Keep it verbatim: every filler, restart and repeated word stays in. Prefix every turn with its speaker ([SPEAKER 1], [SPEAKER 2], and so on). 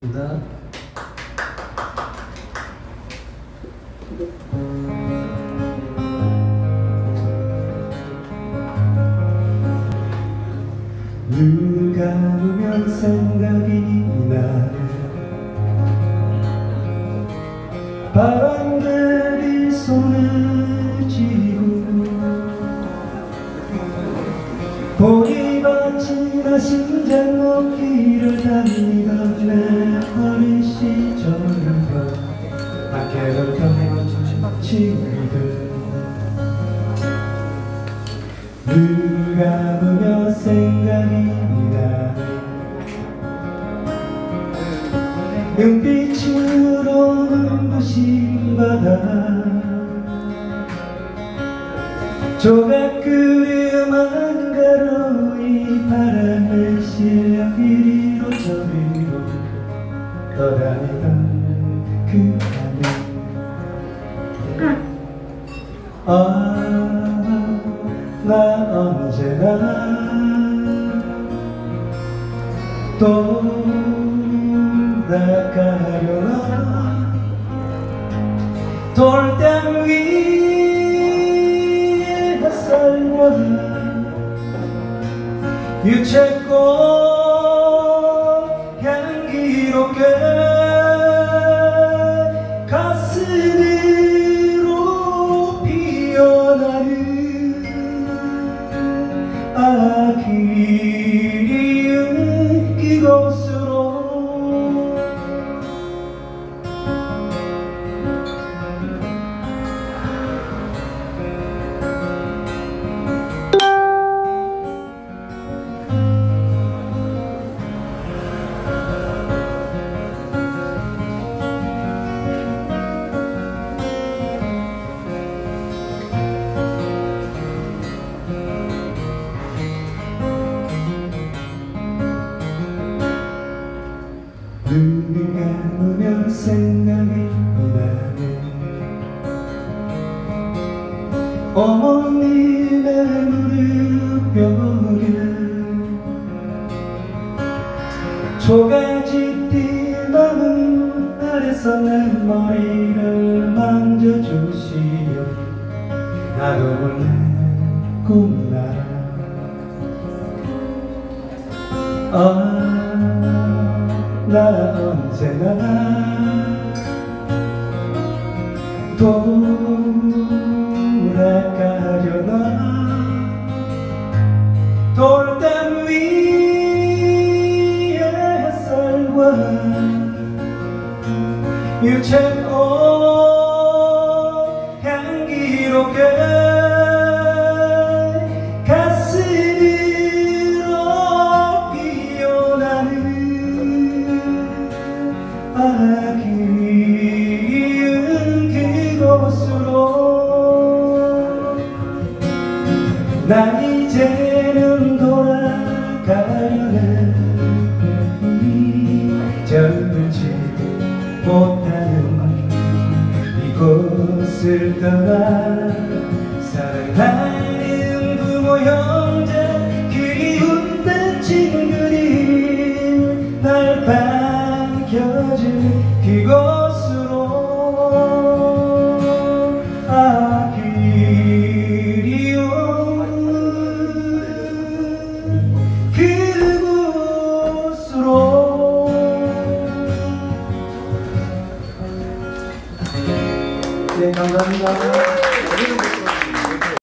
[SPEAKER 1] 나 눈 감으면 생각이 나네. 바람들이 손을 쥐고 보리밭이나 심장 높이를 달리던 내 어린 시절과 밖에 놀던 친구들. 눈 감으며 생각이 나네. 눈빛으로 눈부신 바다, 조각 그림 한 가로이 바람을 실려 이리로 저리로 떠다니던 그 하늘. 아, 나 언제나 돌아가려나. 돌담 위에 햇살과 유채꽃 향기롭게 가슴으로 피어나는 아 그리운 그곳으로. 눈을 감으면 생각이 나네. 어머님의 무릎벽에 초가집띠 나무 아래서 내 머리를 만져주시오. 나도 몰래 꿈나라. 아, 나 언제나 돌아가려나. 돌담 위에 햇살과 유채꽃 향기롭게 가슴으로 피어나는 아 그리운 그곳으로. 난 이제는 돌아가려네. 정들지 못하는 이곳을 떠나 사랑하는 부모 형제 그리운 내 친구들 날 반겨줄 그곳으로. 아 그리운 그곳으로. 네, 감사합니다.